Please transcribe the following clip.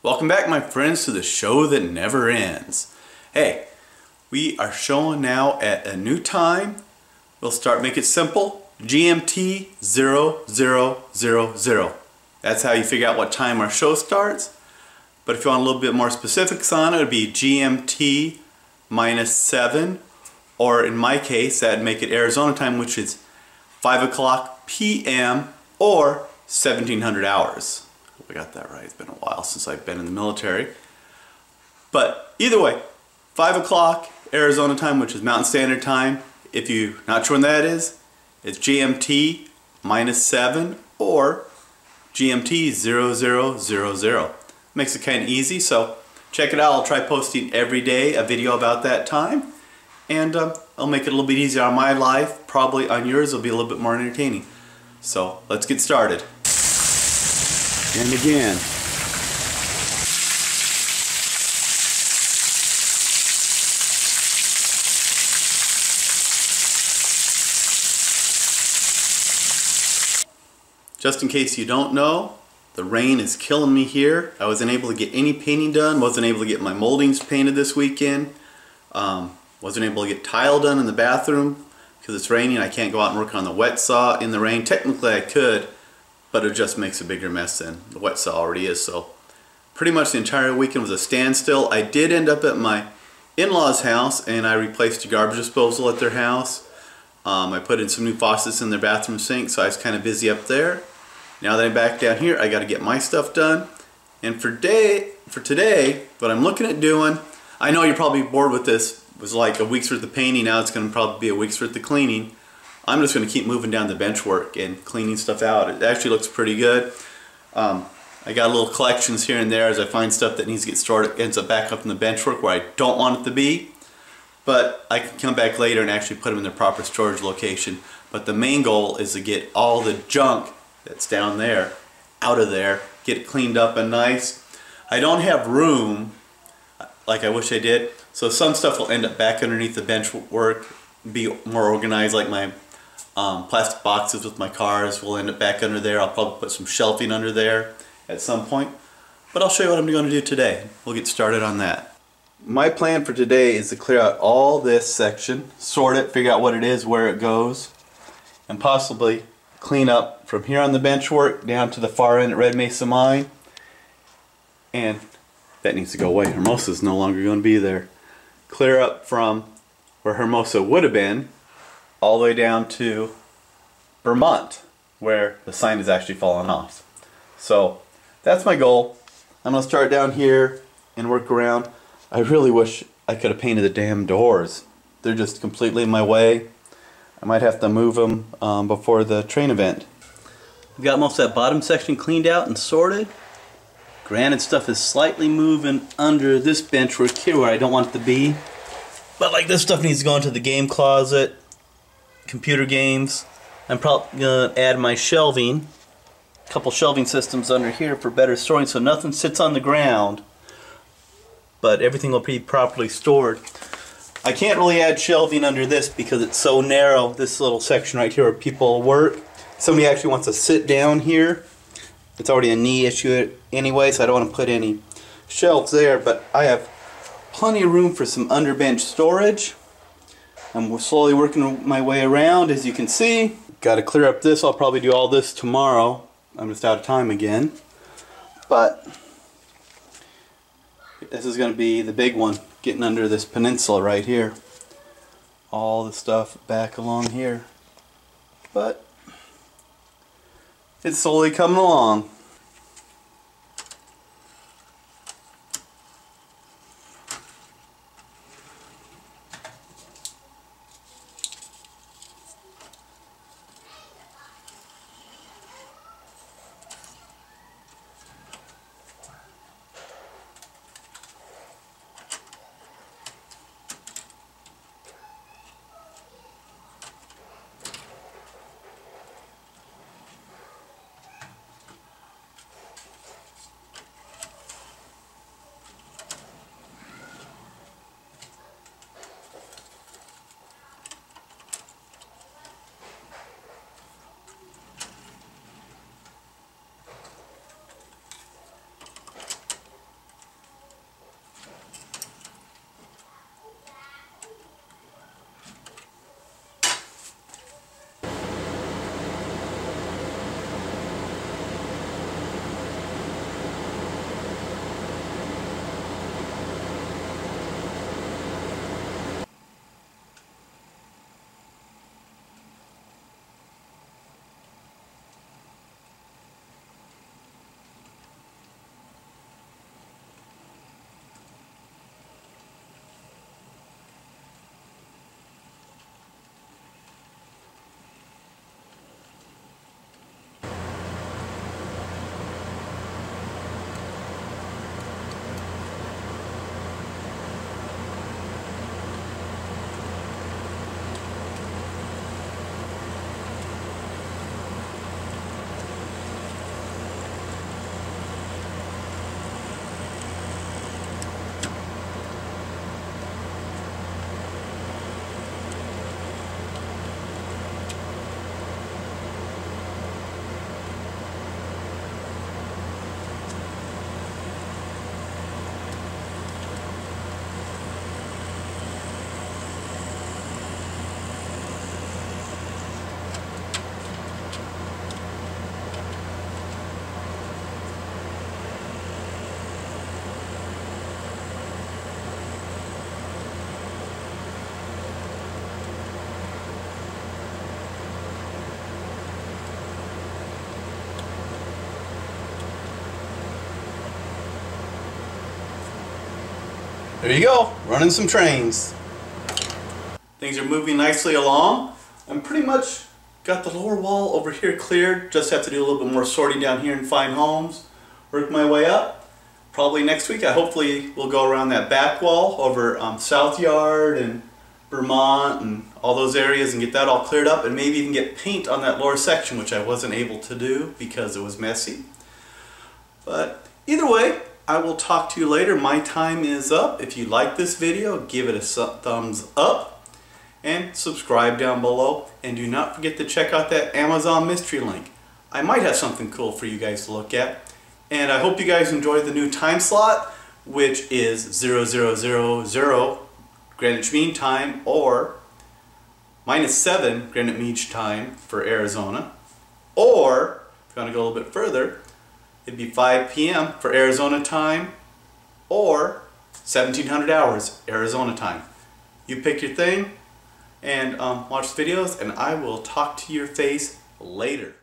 Welcome back, my friends, to the show that never ends. Hey, we are showing now at a new time. We'll start, make it simple, GMT 0000. That's how you figure out what time our show starts. But if you want a little bit more specifics on it, it would be GMT -7, or in my case, that'd make it Arizona time, which is 5 o'clock p.m. or 1700 hours. Hope I got that right. It's been a while since I've been in the military. But either way, 5 o'clock Arizona time, which is Mountain Standard Time. If you're not sure when that is, it's GMT -7 or GMT 0000. Makes it kind of easy, so check it out. I'll try posting every day a video about that time, and I'll make it a little bit easier on my life. Probably on yours it'll be a little bit more entertaining. So let's get started. And again. Just in case you don't know, the rain is killing me here. I wasn't able to get any painting done, wasn't able to get my moldings painted this weekend, wasn't able to get tile done in the bathroom because it's raining. I can't go out and work on the wet saw in the rain. Technically I could, but it just makes a bigger mess than the wet saw already is. So pretty much the entire weekend was a standstill. I did end up at my in-laws' house and I replaced the garbage disposal at their house. I put in some new faucets in their bathroom sink, so I was kind of busy up there. Now that I'm back down here, I got to get my stuff done. And for today, what I'm looking at doing, I know you're probably bored with this. It was like a week's worth of painting, now it's going to probably be a week's worth of cleaning. I'm just going to keep moving down the bench work and cleaning stuff out. It actually looks pretty good. I got little collections here and there as I find stuff that needs to get stored. It ends up back up in the bench work where I don't want it to be. But I can come back later and actually put them in their proper storage location. But the main goal is to get all the junk that's down there out of there, get it cleaned up and nice. I don't have room like I wish I did, so some stuff will end up back underneath the bench work, be more organized, like my plastic boxes with my cars will end up back under there. I'll probably put some shelving under there at some point, but I'll show you what I'm going to do today. We'll get started on that. My plan for today is to clear out all this section, sort it, figure out what it is, where it goes, and possibly clean up from here on the bench work down to the far end at Red Mesa Mine. And that needs to go away. Hermosa is no longer going to be there. Clear up from where Hermosa would have been all the way down to Vermont, where the sign is actually fallen off. So that's my goal. I'm going to start down here and work around. I really wish I could have painted the damn doors. They're just completely in my way. I might have to move them before the train event. We've got most of that bottom section cleaned out and sorted. Granted, stuff is slightly moving under this bench work here where I don't want it to be. But like this stuff needs to go into the game closet, computer games. I'm probably going to add my shelving, a couple shelving systems under here for better storing so nothing sits on the ground, but everything will be properly stored. I can't really add shelving under this because it's so narrow, this little section right here where people work. Somebody actually wants to sit down here. It's already a knee issue anyway, so I don't want to put any shelves there, but I have plenty of room for some underbench storage. I'm slowly working my way around, as you can see. Got to clear up this. I'll probably do all this tomorrow. I'm just out of time again. But this is going to be the big one, getting under this peninsula right here. All the stuff back along here. But it's slowly coming along. there you go, running some trains. Things are moving nicely along. I'm pretty much got the lower wall over here cleared. Just have to do a little bit more sorting down here and find homes. Work my way up. Probably next week I hopefully will go around that back wall over South Yard and Vermont and all those areas and get that all cleared up, and maybe even get paint on that lower section, which I wasn't able to do because it was messy. But either way, I will talk to you later. My time is up. If you like this video, give it a thumbs up and subscribe down below, and do not forget to check out that Amazon mystery link. I might have something cool for you guys to look at, and I hope you guys enjoy the new time slot, which is 0000 Greenwich Mean Time, or -7 Greenwich Mean Time for Arizona, or if you want to go a little bit further, it'd be 5 p.m. for Arizona time, or 1700 hours Arizona time. You pick your thing and watch the videos, and I will talk to your face later.